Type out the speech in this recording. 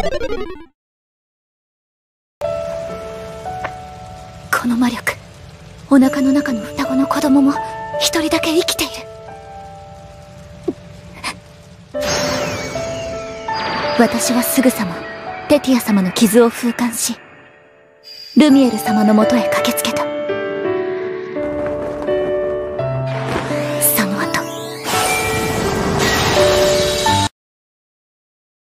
この魔力、お腹の中の双子の子供も一人だけ生きている。私はすぐさまテティア様の傷を風化し、ルミエル様のもとへ駆けつけた。